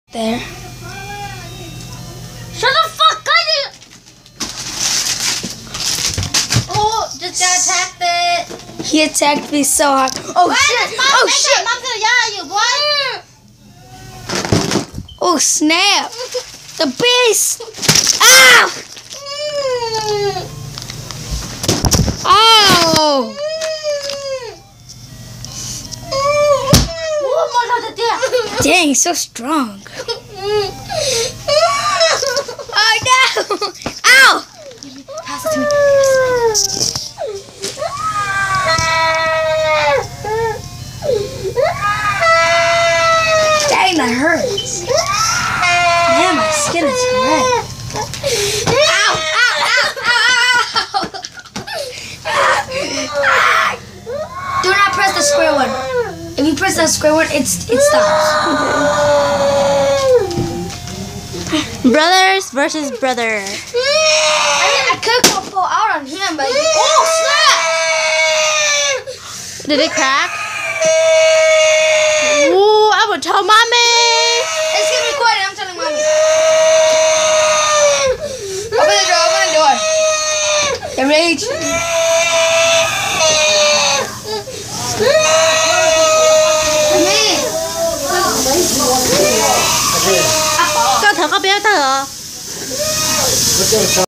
There. Shut the fuck up! Oh, just got attacked it. He attacked me so hard. Oh shit! Oh shit! Mom's gonna yell at you, boy. Oh snap! The beast! Ow! Oh! Dang, he's so strong. Oh no! Ow! Pass it to me. Dang, that hurts. Man, my skin is red. Ow! Ow! Ow! Ow! Do not press the square one. If you press that square one, it stops. Brothers versus brother. I mean, I could go pull out on him, but oh snap! Did it crack? Ooh, I would tell mommy. It's gonna be quiet. I'm telling mommy. Open the door. Open the door. The rage. Con thở con bé thở.